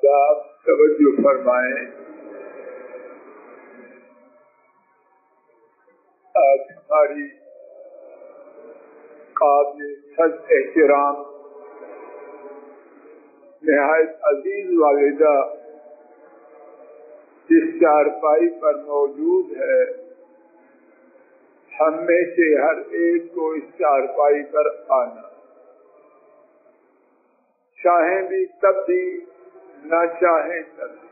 آپ توجہ فرمائیں، آج ہماری قابل صد احترام نہایت عزیز والدہ جس چارپائی پر موجود ہے، ہم میں سے ہر ایک کو اس چارپائی پر آنا، چاہیں بھی تب بھی، نہ چاہیں تب بھی۔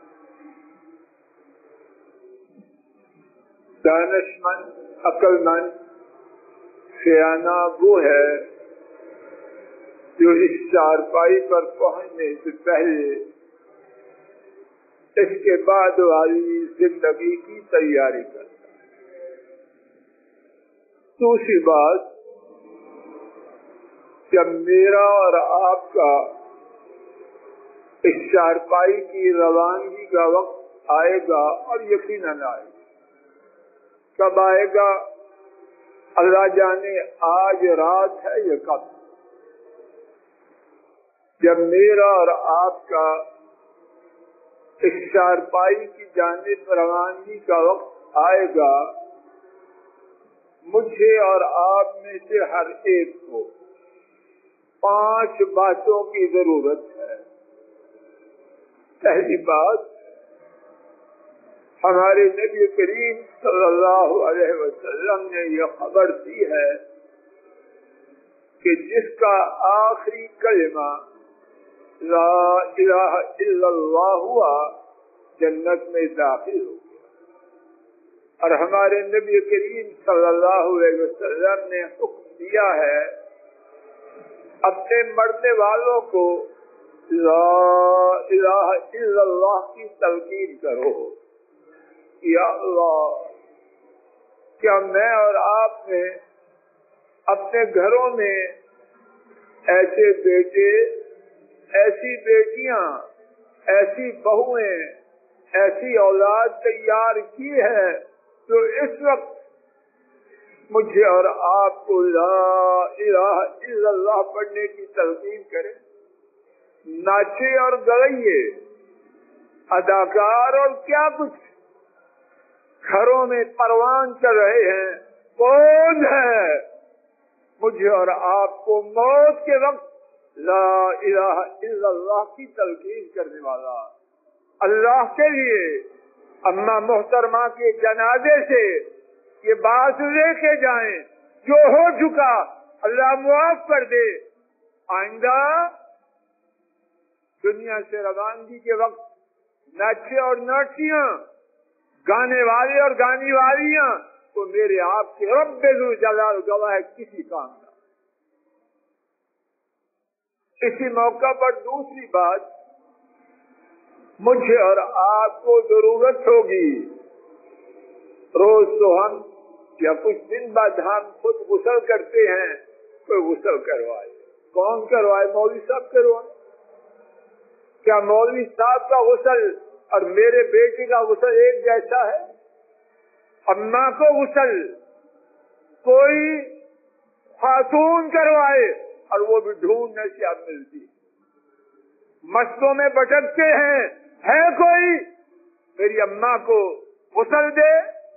دانشمند، عقل مند، سیانہ وہ ہے جو اس چارپائی پر پہنچنے سے پہلے اس کے بعد والی زندگی کی تیاری کرتا ہے۔ دوسری بات، جب میرا اور آپ کا اس چارپائی کی روانگی کا وقت آئے گا، اور یقیناً آئے گا، کب آئے گا اللہ جانے، آج رات ہے یا کب۔ جب میرا اور آپ کا اس چارپائی کی جانب روانگی کا وقت آئے گا، مجھے اور آپ میں سے ہر ایک کو 5 باتوں کی ضرورت ہے۔ پہلی بات، ہمارے نبی کریم صلی اللہ علیہ وسلم نے یہ خبر دی ہے کہ جس کا آخری کلمہ لا الہ الا اللہ ہوا، جنت میں داخل ہو گیا۔ اور ہمارے نبی کریم صلی اللہ علیہ وسلم نے حکم دیا ہے اپنے مرنے والوں کو لا الہ الا اللہ کی تلقین کرو۔ یا اللہ، کیا میں اور آپ نے اپنے گھروں میں ایسے بیٹے، ایسی بیٹیاں، ایسی بہویں، ایسی اولاد تیار کی ہے جو اس وقت مجھے اور آپ کو لا الہ الا اللہ پڑھنے کی تلقین کرے؟ ناچے اور گویے، اداکار اور کیا کچھ گھروں میں پروان چل رہے ہیں، کون ہے مجھے اور آپ کو موت کے وقت لا الہ الا اللہ کی تلقین کرنے والا؟ اللہ کے لیے اماں محترمہ کے جنازے سے یہ بات لے کے جائیں، جو ہو چکا اللہ معاف کر دے، آئندہ دنیا سے روانگی کے وقت ناچے اور ناچیاں، گانے والے اور گانے والیاں تو میرے آپ کے رب ذو جلال گواہ ہے کسی کام کا۔ اسی موقع پر دوسری بات، مجھے اور آپ کو ضرورت ہوگی، روز تو ہم یا کچھ دن بعد ہم خود غسل کرتے ہیں، کوئی غسل کروائے۔ کون کروائے؟ مولوی صاحب کروائے۔ کیا مولوی صاحب کا غسل اور میرے بیٹے کا غسل ایک جیسا ہے؟ اماں کو غسل کوئی خاتون کروائے اور وہ بھی ڈھونڈنے سے اب ملتی، مسجدوں میں بھٹکتے ہیں، ہے کوئی میری اماں کو غسل دے؟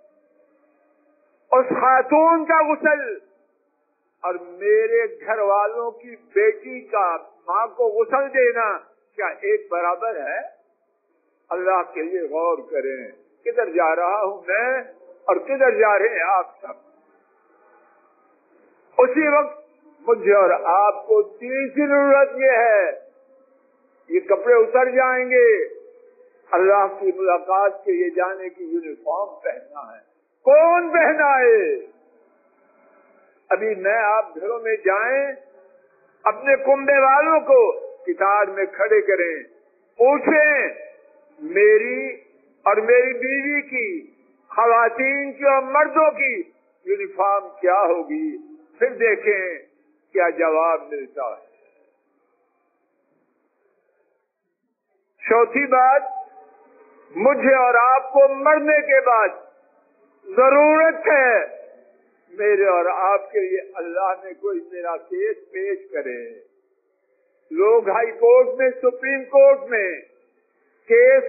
اس خاتون کا غسل اور میرے گھر والوں کی بیٹی کا ماں کو غسل دینا کیا ایک برابر ہے؟ اللہ کے لیے غور کریں، کدھر جا رہا ہوں میں اور کدھر جا رہے ہیں آپ سب؟ اسی وقت مجھے اور آپ کو تیسری ضرورت یہ ہے، یہ کپڑے اتر جائیں گے، اللہ کی ملاقات کے لیے جانے کی یونیفارم پہننا ہے۔ کون پہنائے؟ ابھی میں آپ گھروں میں جائیں، اپنے کنبے والوں کو قطار میں کھڑے کریں، پوچھیں میری اور میری بیوی کی، خواتین کی اور مردوں کی یونیفارم کیا ہوگی، پھر دیکھیں کیا جواب ملتا ہے۔ چوتھی بات، مجھے اور آپ کو مرنے کے بعد ضرورت ہے میرے اور آپ کے لیے اللہ نے کوئی میرا کیس پیش کرے۔ لوگ ہائی کورٹ میں، سپریم کورٹ میں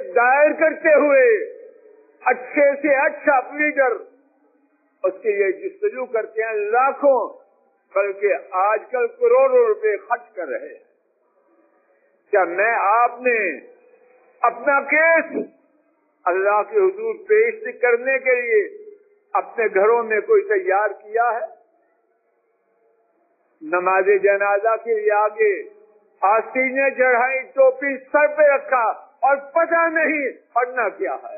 دائر کرتے ہوئے اچھے سے اچھا لیڈر اس کے لیے جستجو کرتے ہیں لاکھوں بلکہ آج کل کروڑوں روپے خرچ کر رہے ہیں. کیا میں آپ نے اپنا کیس اللہ کے حضور پیش کرنے کے لیے اپنے گھروں میں کوئی تیار کیا ہے؟ نماز جنازہ کے لیے آگے آستینیں چڑھائی, ٹوپی سر پہ رکھا اور پتہ نہیں پڑھنا کیا ہے.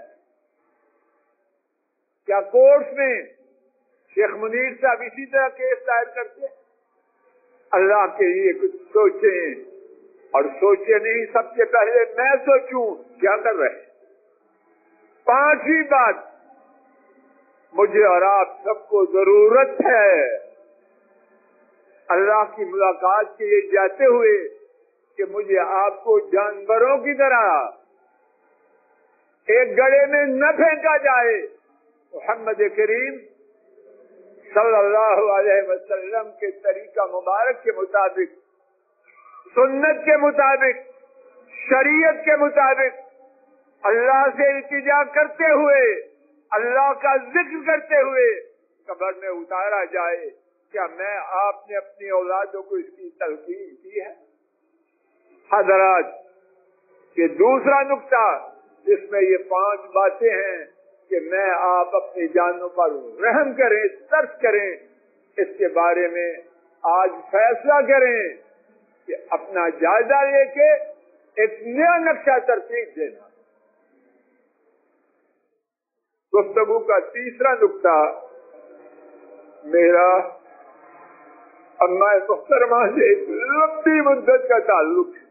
کیا کورٹ میں شیخ منیر صاحب اسی طرح کیس دائر کرتے ہیں؟ اللہ کے لیے کچھ سوچیں, اور سوچے نہیں سب سے پہلے میں سوچوں کیا کر رہے ہیں. پانچویں بات, مجھے اور آپ سب کو ضرورت ہے اللہ کی ملاقات کے لیے جاتے ہوئے کہ مجھے آپ کو جانوروں کی طرح ایک گڑھے میں نہ پھینکا جائے. محمد کریم صلی اللہ علیہ وسلم کے طریقہ مبارک کے مطابق, سنت کے مطابق, شریعت کے مطابق اللہ سے التجا کرتے ہوئے, اللہ کا ذکر کرتے ہوئے قبر میں اتارا جائے. کیا میں آپ نے اپنی اولادوں کو اس کی تلقین کی ہے؟ حضرات, یہ دوسرا نقطہ جس میں یہ 5 باتیں ہیں کہ میں آپ اپنی جانوں پر رحم کریں, ترس کریں, اس کے بارے میں آج فیصلہ کریں کہ اپنا جائزہ لے کے ایک نیا نقشہ ترتیب دینا. گفتگو کا تیسرا نقطہ میرا اماں محترمہ سے ایک لمبی مدت کا تعلق ہے.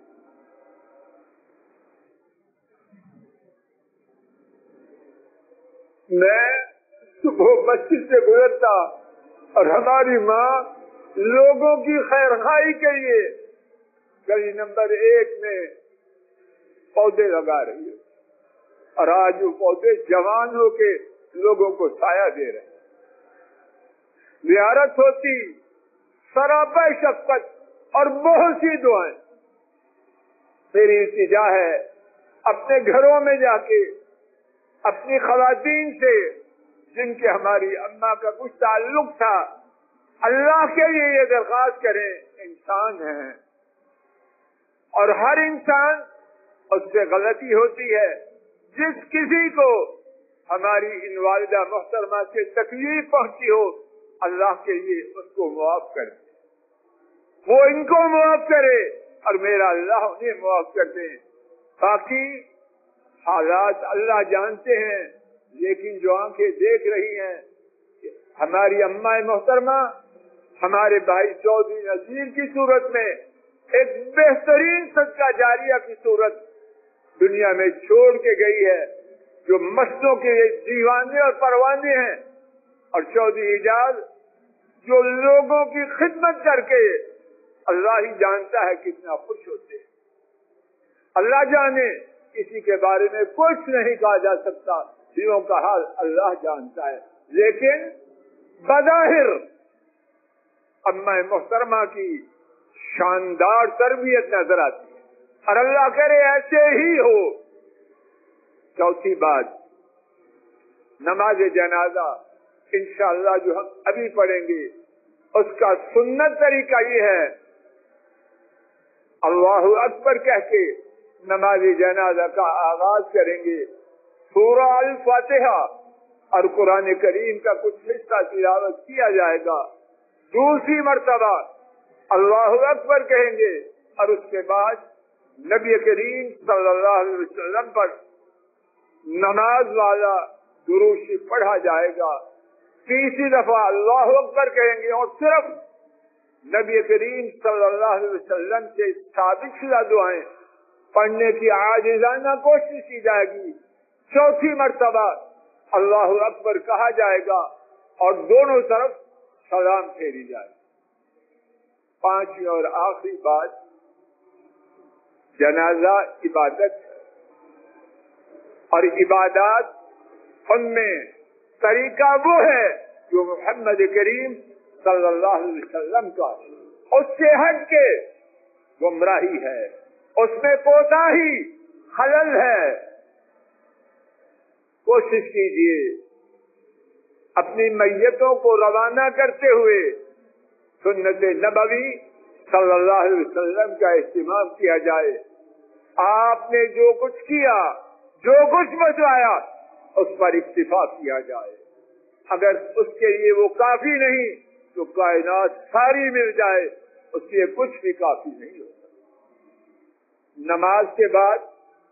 میں صبح مسجد سے گزرتا اور ہماری ماں لوگوں کی خیر خواہی کے لیے گلی نمبر 1 میں پودے لگا رہی ہے, اور آج وہ پودے جوان ہو کے لوگوں کو سایہ دے رہے ہیں. زیارت ہوتی, سراپا شفقت اور بہت سی دعائیں. میری التجا ہے اپنے گھروں میں جا کے اپنی خواتین سے جن کے ہماری اماں کا کچھ تعلق تھا, اللہ کے لیے یہ درخواست کریں, انسان ہیں اور ہر انسان اس سے غلطی ہوتی ہے. جس کسی کو ہماری ان والدہ محترمہ سے تکلیف پہنچی ہو, اللہ کے لیے اس کو معاف کر دے, وہ ان کو معاف کرے اور میرا اللہ انہیں معاف کر دے. باقی حالات اللہ جانتے ہیں, لیکن جو آنکھیں دیکھ رہی ہیں ہماری اماں محترمہ ہمارے بھائی چودھری نذیر کی صورت میں ایک بہترین صدقہ جاریہ کی صورت دنیا میں چھوڑ کے گئی ہے, جو مسجدوں کے دیوانے اور پروانے ہیں, اور چودھری اعجاز جو لوگوں کی خدمت کر کے اللہ ہی جانتا ہے کتنا خوش ہوتے ہیں. اللہ جانے, کسی کے بارے میں کچھ نہیں کہا جا سکتا, دلوں کا حال اللہ جانتا ہے. لیکن بظاہر اماں محترمہ کی شاندار تربیت نظر آتی ہے, اور اللہ کرے ایسے ہی ہو. چوتھی بات, نماز جنازہ انشاءاللہ جو ہم ابھی پڑھیں گے اس کا سنت طریقہ یہ ہے, اللہ اکبر کہہ کے نماز جنازہ کا آغاز کریں گے. سورہ الفاتحہ اور قرآن کریم کا کچھ حصہ تلاوت کیا جائے گا. دوسری مرتبہ اللہ اکبر کہیں گے اور اس کے بعد نبی کریم صلی اللہ علیہ وسلم پر نماز والا درود شریف پڑھا جائے گا. تیسری دفعہ اللہ اکبر کہیں گے اور صرف نبی کریم صلی اللہ علیہ وسلم سے ثابت شدہ دعائیں پڑھنے کی عاجزانہ کوشش کی جائے گی. چوتھی مرتبہ اللہ اکبر کہا جائے گا اور دونوں طرف سلام پھیری جائے گی. پانچویں اور آخری بات, جنازہ عبادت ہے, اور عبادات ان میں طریقہ وہ ہے جو محمد کریم صلی اللہ علیہ وسلم کا, اس سے ہٹ کے گمراہی ہے, اس میں کوتاہی خلل ہے. کوشش کیجیے اپنی میتوں کو روانہ کرتے ہوئے سنت نبوی صلی اللہ علیہ وسلم کا اہتمام کیا جائے. آپ نے جو کچھ کیا، جو کچھ بتایا، اس پر اکتفا کیا جائے. اگر اس کے لیے وہ کافی نہیں تو کائنات ساری مل جائے، اس کے لیے کچھ بھی کافی نہیں ہوتا. نماز کے بعد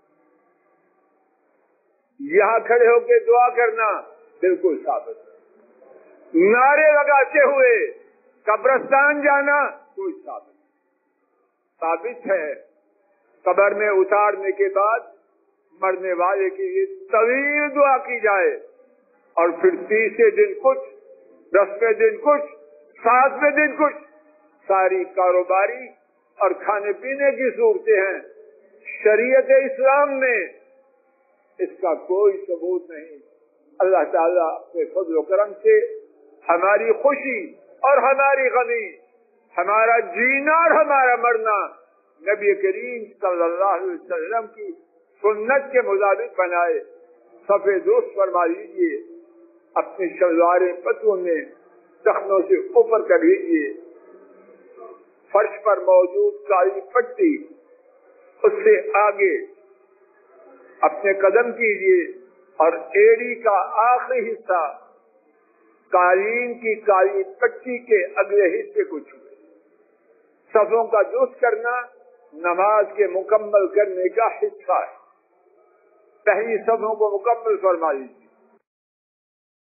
یہاں کھڑے ہو کے دعا کرنا بالکل ثابت ہے. نعرے لگاتے ہوئے قبرستان جانا کوئی ثابت ہے. قبر میں اتارنے کے بعد مرنے والے کے لیے طویل دعا کی جائے، اور پھر 30 دن کچھ، 10 دن کچھ، 7 دن کچھ. ساری کاروباری اور کھانے پینے کی صورتیں ہیں. شریعت اسلام میں اس کا کوئی ثبوت نہیں. اللہ تعالیٰ اپنے فضل و کرم سے ہماری خوشی اور ہماری غمی، ہمارا جینا اور ہمارا مرنا نبی کریم صلی اللہ علیہ وسلم کی سنت کے مطابق بنائے. صفے درست فرما لیجیے، اپنی شلواریں پتوں میں ٹخنوں سے اوپر کر لیجیے. فرش پر موجود کالی پٹی، اس سے آگے اپنے قدم کیجیے، اور ایڑی کا آخری حصہ قالین کی کالی پٹی کے اگلے حصے کو چھوئے. صفوں کا درست کرنا نماز کے مکمل کرنے کا حصہ ہے. پہلی صفوں کو مکمل فرما لیجیے.